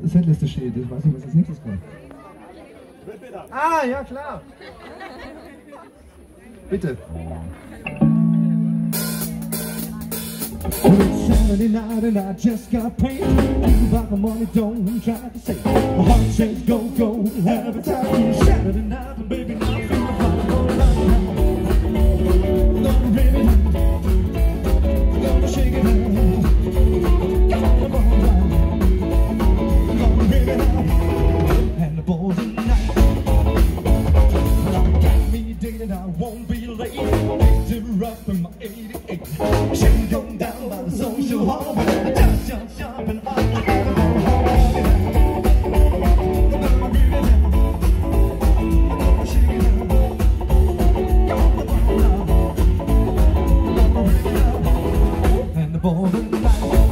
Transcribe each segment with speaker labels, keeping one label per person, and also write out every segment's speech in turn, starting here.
Speaker 1: Setliste steht. Ich weiß nicht, was als nächstes kommt. Ah, ja klar. Bitte. Saturday night and I just got paid. Think about the money, don't try to say. My heart says go, go, have a time. Saturday night and baby, now I feel like I'm gonna rip it, gonna shake it out, gonna rip it out, and the balls at night. Got me dating, I won't be late. Picked her up in my 88. She can go down by the social hall. Just jump, jump, and up. And the ball of night.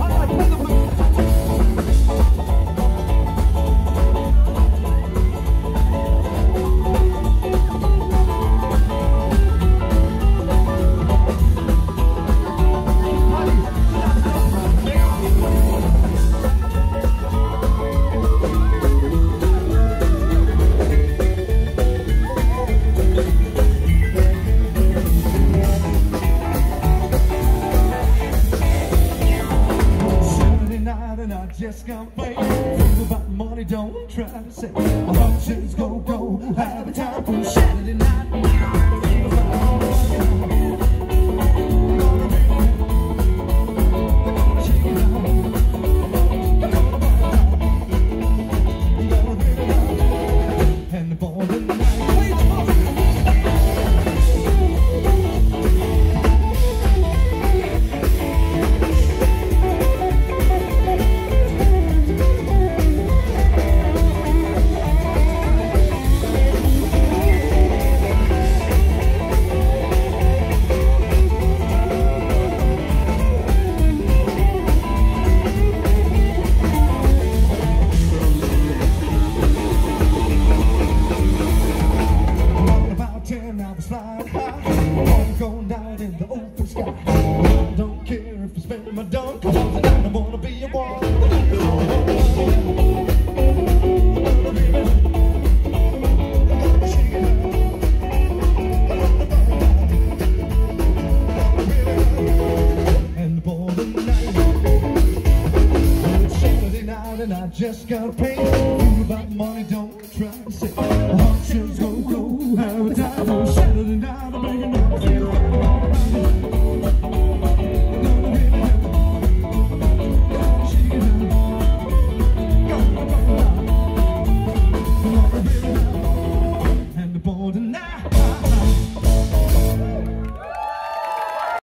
Speaker 1: Just can't wait. Think about money, don't try to say. My heart says go, go, have a time for Saturday night. And the ball of night. I was flying high, wanna go down in the open sky. Don't care if I spend my dough, 'cause I wanna be a boy. And the ball of night. It's Saturday night and I just got paid. Think about money, don't try to say. My heart says go, go, have a time. Saturday night, I'm making it feel